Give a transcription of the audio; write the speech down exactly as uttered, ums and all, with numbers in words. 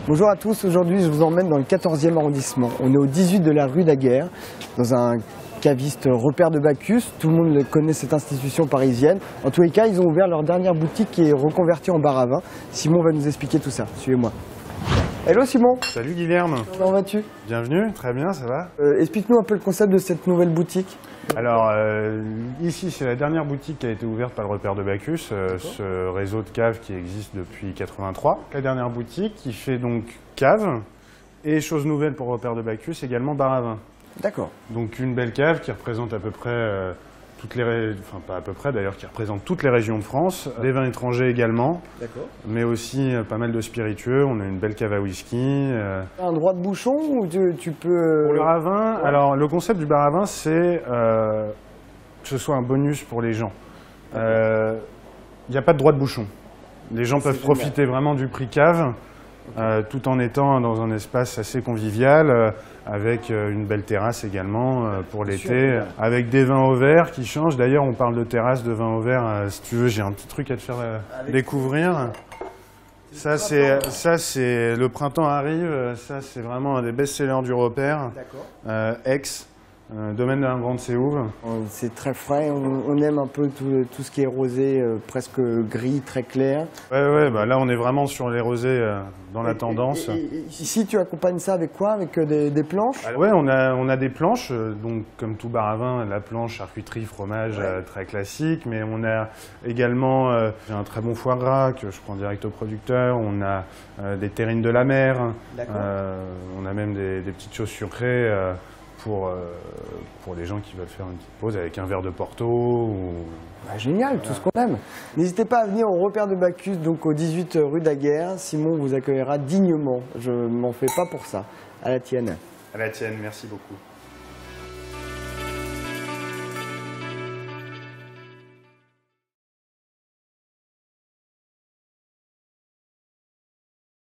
Bonjour à tous, aujourd'hui je vous emmène dans le quatorzième arrondissement. On est au dix-huit de la rue Daguerre, dans un caviste repère de Bacchus. Tout le monde connaît cette institution parisienne. En tous les cas, ils ont ouvert leur dernière boutique qui est reconvertie en bar à vin. Simon va nous expliquer tout ça, suivez-moi. Hello Simon. Salut Guilherme. Comment vas-tu? Bienvenue, très bien, ça va. euh, Explique-nous un peu le concept de cette nouvelle boutique. Alors euh, ici c'est la dernière boutique qui a été ouverte par le repère de Bacchus, euh, ce réseau de caves qui existe depuis quatre-vingt-trois. La dernière boutique qui fait donc cave et chose nouvelle pour le repère de Bacchus, également bar à vin. D'accord. Donc une belle cave qui représente à peu près euh, toutes les, ré... enfin pas à peu près d'ailleurs, qui représente toutes les régions de France, des vins étrangers également, mais aussi euh, pas mal de spiritueux. On a une belle cave à whisky. Euh... Un droit de bouchon ou tu, tu peux... Pour le bar à vin, ouais. Alors le concept du bar à vin, c'est euh, que ce soit un bonus pour les gens. Il euh, n'y a pas de droit de bouchon. Les gens peuvent profiter vraiment du prix cave, euh, tout en étant dans un espace assez convivial, euh, avec euh, une belle terrasse également euh, pour l'été, avec des vins au verre qui changent. D'ailleurs, on parle de terrasse, de vin au verre. Euh, si tu veux, j'ai un petit truc à te faire euh, découvrir. Ça, c'est ça, c'est le printemps arrive. Ça, c'est vraiment un des best-sellers du repère. Euh, Aix, euh, domaine de la Grande Séhouve. C'est très frais. On, on aime un peu tout, tout ce qui est rosé, euh, presque gris, très clair. Ouais, ouais. Bah là, on est vraiment sur les rosés euh, dans la et, tendance. Et, et, et, ici, tu accompagnes ça avec quoi? Avec des, des planches? Alors, ouais, on a on a des planches. Euh, donc, comme tout bar à vin, la planche, charcuterie, fromage, ouais. euh, très classique. Mais on a également euh, un très bon foie gras que je prends direct au producteur. On a euh, des terrines de la mer. Euh, on a même des, des petites choses sucrées. Euh, Pour, euh, pour les gens qui veulent faire une petite pause avec un verre de Porto. Ou... Bah, génial, tout ce qu'on aime. N'hésitez pas à venir au repère de Bacchus, donc au dix-huit rue Daguerre. Simon vous accueillera dignement. Je m'en fais pas pour ça. À la tienne. À la tienne, merci beaucoup.